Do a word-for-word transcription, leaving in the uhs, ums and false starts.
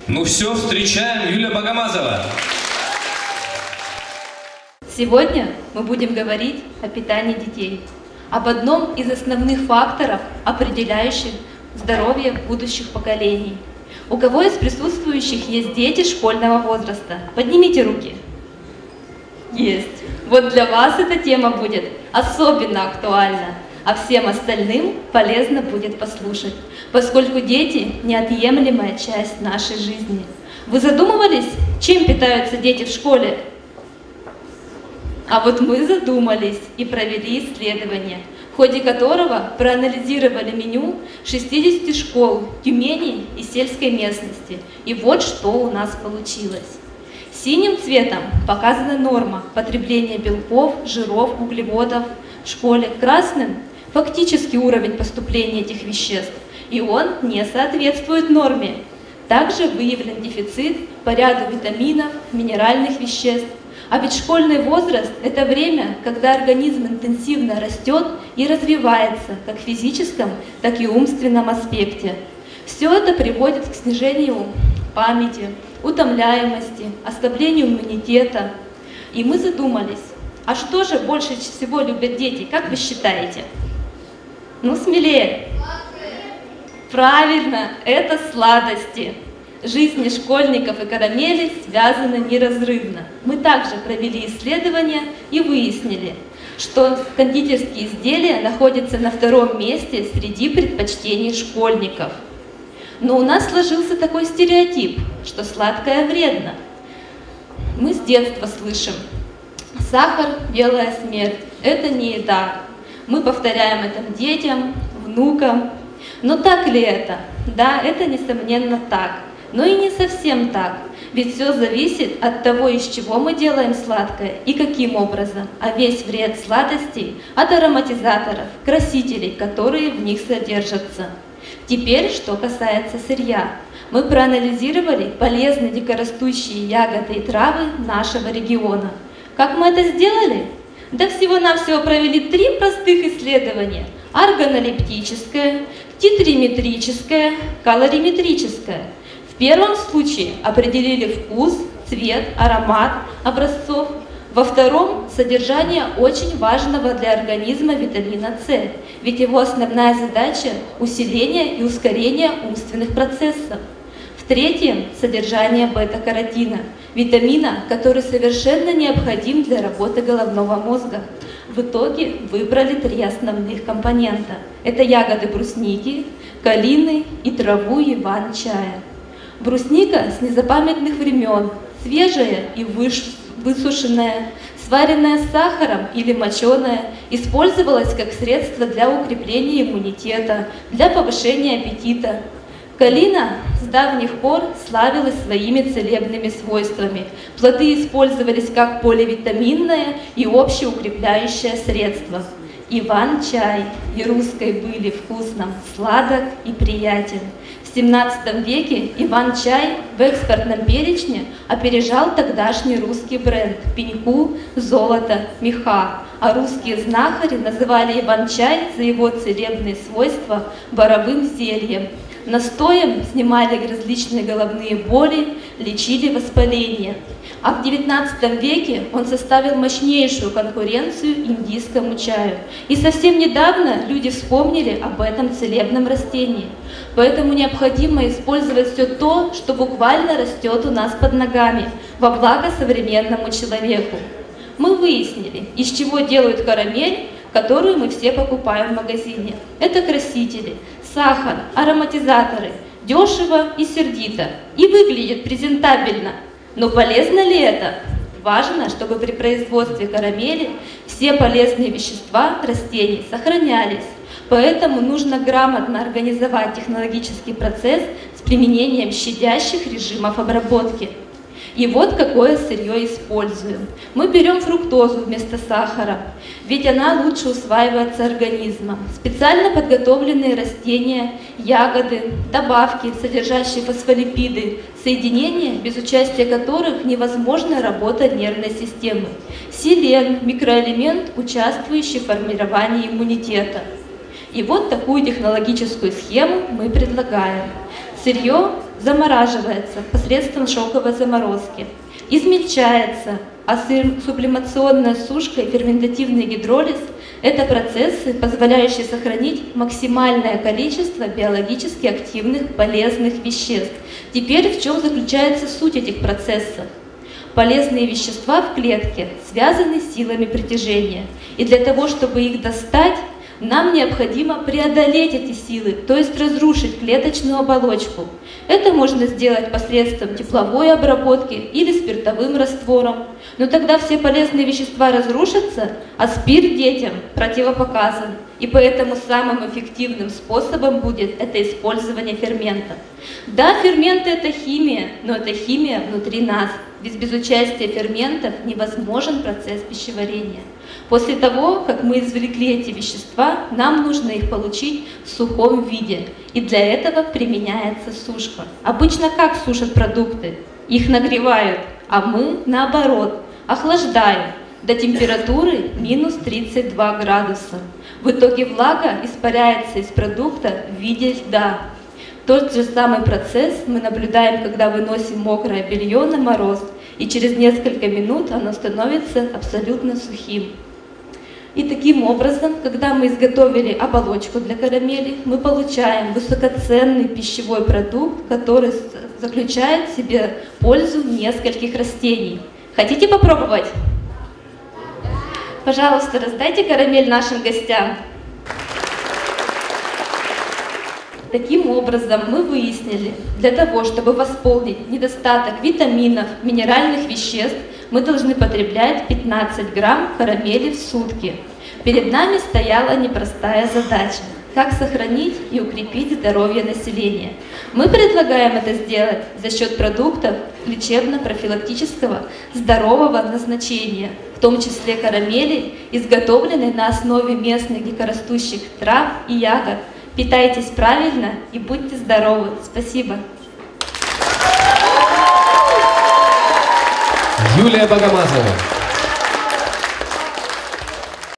Ну все, встречаем Юлия Богомазова. Сегодня мы будем говорить о питании детей, об одном из основных факторов, определяющих здоровье будущих поколений. У кого из присутствующих есть дети школьного возраста? Поднимите руки. Есть. Вот для вас эта тема будет особенно актуальна, а всем остальным полезно будет послушать, поскольку дети – неотъемлемая часть нашей жизни. Вы задумывались, чем питаются дети в школе? А вот мы задумались и провели исследование, в ходе которого проанализировали меню шестидесяти школ Тюмени и сельской местности. И вот что у нас получилось. Синим цветом показана норма потребления белков, жиров, углеводов в школе. Красным – фактический уровень поступления этих веществ, и он не соответствует норме. Также выявлен дефицит по ряду витаминов, минеральных веществ. А ведь школьный возраст – это время, когда организм интенсивно растет и развивается как в физическом, так и умственном аспекте. Все это приводит к снижению памяти, утомляемости, ослаблению иммунитета. И мы задумались, а что же больше всего любят дети, как вы считаете? Ну, смелее. Правильно, это сладости. Жизни школьников и карамели связаны неразрывно. Мы также провели исследования и выяснили, что кондитерские изделия находятся на втором месте среди предпочтений школьников. Но у нас сложился такой стереотип, что сладкое вредно. Мы с детства слышим: сахар – белая смерть, это не еда. Мы повторяем это детям, внукам. Но так ли это? Да, это несомненно так. Но и не совсем так, ведь все зависит от того, из чего мы делаем сладкое и каким образом, а весь вред сладостей от ароматизаторов, красителей, которые в них содержатся. Теперь, что касается сырья. Мы проанализировали полезные дикорастущие ягоды и травы нашего региона. Как мы это сделали? Да всего-навсего провели три простых исследования: органолептическое, титриметрическое, калориметрическое. В первом случае определили вкус, цвет, аромат образцов. Во втором – содержание очень важного для организма витамина С, ведь его основная задача – усиление и ускорение умственных процессов. В третьем – содержание бета-каротина, витамина, который совершенно необходим для работы головного мозга. В итоге выбрали три основных компонента. Это ягоды брусники, калины и траву иван-чая. Брусника с незапамятных времен, свежая и высушенная, сваренная с сахаром или моченая, использовалась как средство для укрепления иммунитета, для повышения аппетита. Калина с давних пор славилась своими целебными свойствами. Плоды использовались как поливитаминное и общеукрепляющее средство. Иван-чай и русской были вкусным, сладок и приятен. В семнадцатом веке Иван-чай в экспортном перечне опережал тогдашний русский бренд «Пеньку», «Золото», «Меха», а русские знахари называли Иван-чай за его целебные свойства боровым зельем. Настоем снимали различные головные боли, лечили воспаление. А в девятнадцатом веке он составил мощнейшую конкуренцию индийскому чаю. И совсем недавно люди вспомнили об этом целебном растении. Поэтому необходимо использовать все то, что буквально растет у нас под ногами, во благо современному человеку. Мы выяснили, из чего делают карамель, которую мы все покупаем в магазине. Это красители, сахар, ароматизаторы, дешево и сердито, и выглядит презентабельно. Но полезно ли это? Важно, чтобы при производстве карамели все полезные вещества растений сохранялись. Поэтому нужно грамотно организовать технологический процесс с применением щадящих режимов обработки. И вот какое сырье используем. Мы берем фруктозу вместо сахара, ведь она лучше усваивается организмом. Специально подготовленные растения, ягоды, добавки, содержащие фосфолипиды, соединения, без участия которых невозможна работа нервной системы. Селен – микроэлемент, участвующий в формировании иммунитета. И вот такую технологическую схему мы предлагаем. Сырье замораживается посредством шоковой заморозки, измельчается, а сублимационная сушка и ферментативный гидролиз – это процессы, позволяющие сохранить максимальное количество биологически активных полезных веществ. Теперь в чем заключается суть этих процессов? Полезные вещества в клетке связаны с силами притяжения, и для того, чтобы их достать, нам необходимо преодолеть эти силы, то есть разрушить клеточную оболочку. Это можно сделать посредством тепловой обработки или спиртовым раствором. Но тогда все полезные вещества разрушатся, а спирт детям противопоказан. И поэтому самым эффективным способом будет это использование ферментов. Да, ферменты – это химия, но это химия внутри нас. Ведь без участия ферментов невозможен процесс пищеварения. После того, как мы извлекли эти вещества, нам нужно их получить в сухом виде. И для этого применяется сушка. Обычно как сушат продукты? Их нагревают, а мы, наоборот, охлаждаем до температуры минус тридцать два градуса. В итоге влага испаряется из продукта в виде льда. Тот же самый процесс мы наблюдаем, когда выносим мокрое белье на мороз, и через несколько минут оно становится абсолютно сухим. И таким образом, когда мы изготовили оболочку для карамели, мы получаем высокоценный пищевой продукт, который заключает в себе пользу нескольких растений. Хотите попробовать? Пожалуйста, раздайте карамель нашим гостям. Таким образом, мы выяснили, для того, чтобы восполнить недостаток витаминов, минеральных веществ, мы должны потреблять пятнадцать грамм карамели в сутки. Перед нами стояла непростая задача – как сохранить и укрепить здоровье населения. Мы предлагаем это сделать за счет продуктов лечебно-профилактического здорового назначения, в том числе карамели, изготовленной на основе местных дикорастущих трав и ягод. Питайтесь правильно и будьте здоровы. Спасибо. Юлия Богомазова.